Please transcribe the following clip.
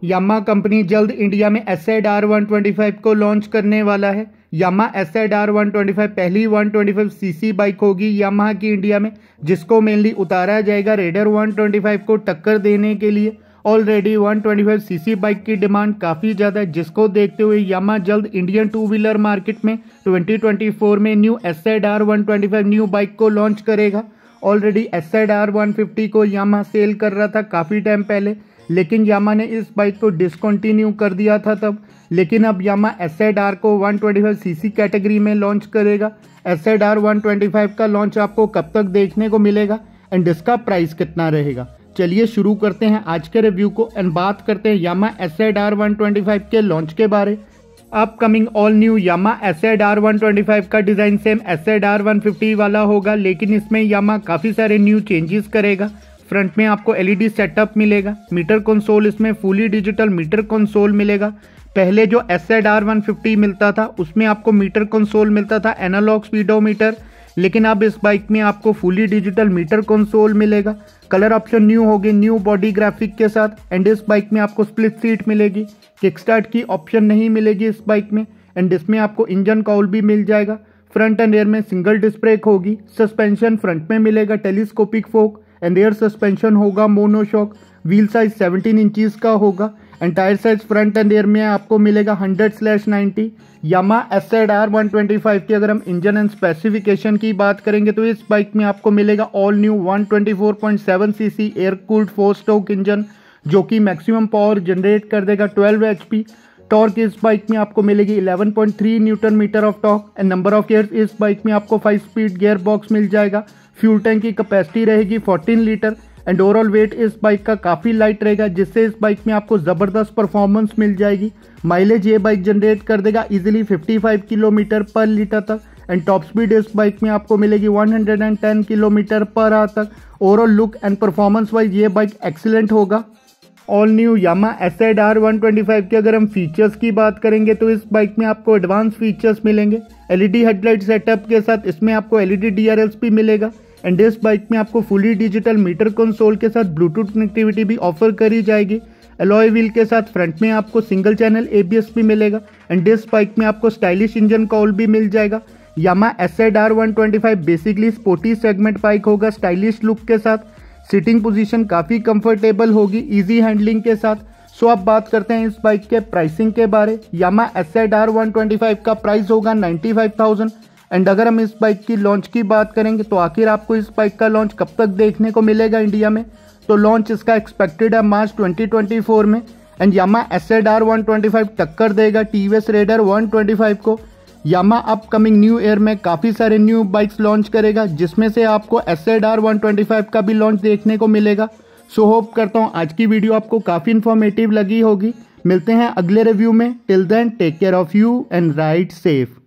यामा company जल्द India में SZR 125 को लॉन्च करने वाला है। यामा एसजेड-आर 125 पहली 125 सीसी बाइक होगी यामा की इंडिया में, जिसको मेनली उतारा जाएगा रेडर 125 को टक्कर देने के लिए। ऑलरेडी 125 सीसी बाइक की डिमांड काफ़ी ज़्यादा है, जिसको देखते हुए यामा जल्द इंडियन टू व्हीलर मार्केट में 2024 में न्यू एसजेड-आर 125 न्यू बाइक को लॉन्च करेगा। ऑलरेडी एसजेड-आर 150 को यामा सेल कर रहा था काफ़ी टाइम पहले, लेकिन यामा ने इस बाइक को डिसकंटिन्यू कर दिया था तब। लेकिन अब यामा एसजेड-आर को 125 सीसी कैटेगरी में लॉन्च करेगा। एसजेड-आर 125 का लॉन्च आपको कब तक देखने को मिलेगा एंड इसका प्राइस कितना रहेगा, चलिए शुरू करते हैं आज के रिव्यू को एंड बात करते हैं यामा एसजेड-आर 125 के लॉन्च के बारे। Upcoming all new Yamaha SZR 125 का डिज़ाइन सेम एसजेड-आर 150 वाला होगा, लेकिन इसमें यामा काफ़ी सारे न्यू चेंजेस करेगा। फ्रंट में आपको एलईडी सेटअप मिलेगा, मीटर कंसोल इसमें फुली डिजिटल मीटर कंसोल मिलेगा। पहले जो एसजेड-आर 150 मिलता था उसमें आपको मीटर कंसोल मिलता था एनालॉग स्पीडोमीटर, लेकिन अब इस बाइक में आपको फुली डिजिटल मीटर कंसोल मिलेगा। कलर ऑप्शन न्यू होगी न्यू बॉडी ग्राफिक के साथ एंड इस बाइक में आपको स्प्लिट सीट मिलेगी। किक स्टार्ट की ऑप्शन नहीं मिलेगी इस बाइक में एंड इसमें आपको इंजन कॉल भी मिल जाएगा। फ्रंट एंड एयर में सिंगल डिस्क ब्रेक होगी। सस्पेंशन फ्रंट में मिलेगा telescopic fork and rear suspension होगा मोनोशॉक। व्हील साइज 17 इंचीज का होगा and tyre size front and rear में आपको मिलेगा 100/90। यामा एसजेड-आर 125 की अगर हम इंजन एंड स्पेसिफिकेशन की बात करेंगे तो इस बाइक में आपको मिलेगा all new 124.7 cc air cooled 4 stroke engine, जो कि मैक्सिमम पावर जनरेट कर देगा 12 HP। टॉर्क इस बाइक में आपको मिलेगी 11.3 newton metre of torque and number of gears इस बाइक में आपको 5 स्पीड गियर बॉक्स मिल जाएगा। फ्यूल टैंक की कैपेसिटी रहेगी 14 लीटर एंड ओवरऑल वेट इस बाइक का काफ़ी लाइट रहेगा, जिससे इस बाइक में आपको ज़बरदस्त परफॉर्मेंस मिल जाएगी। माइलेज ये बाइक जनरेट कर देगा इजीली 55 किलोमीटर पर लीटर तक एंड टॉप स्पीड इस बाइक में आपको मिलेगी 110 किलोमीटर पर आवर तक। Overall look and performance wise ये बाइक एक्सीलेंट होगा। ऑल न्यू यामा एसजेड-आर 125 के अगर हम फीचर्स की बात करेंगे तो इस बाइक में आपको एडवांस फीचर्स मिलेंगे। एलईडी हेडलाइट सेटअप के साथ इसमें आपको एलईडी DRLs भी मिलेगा एंड इस बाइक में आपको फुली डिजिटल मीटर कंसोल के साथ ब्लूटूथ कनेक्टिविटी भी ऑफर करी जाएगी। अलॉय व्हील के साथ फ्रंट में आपको सिंगल चैनल ABS भी मिलेगा एंड इस बाइक में आपको स्टाइलिश इंजन कॉल भी मिल जाएगा। Yamaha SZR 125 basically sporty segment bike होगा स्टाइलिश लुक के साथ। सिटिंग पोजीशन काफ़ी कंफर्टेबल होगी इजी हैंडलिंग के साथ। सो अब बात करते हैं इस बाइक के प्राइसिंग के बारे। यामा एसजेड-आर 125 का प्राइस होगा 95,000 एंड अगर हम इस बाइक की लॉन्च की बात करेंगे तो आखिर आपको इस बाइक का लॉन्च कब तक देखने को मिलेगा इंडिया में, तो लॉन्च इसका एक्सपेक्टेड है मार्च 2024 में एंड यामा एसजेड-आर 125 टक्कर देगा TVS रेडर 125 को। यामा अपकमिंग न्यू ईयर में काफ़ी सारे न्यू बाइक्स लॉन्च करेगा, जिसमें से आपको एसजेड-आर 125 का भी लॉन्च देखने को मिलेगा। सो होप करता हूँ आज की वीडियो आपको काफ़ी इन्फॉर्मेटिव लगी होगी। मिलते हैं अगले रिव्यू में। Till then take care of you and ride safe.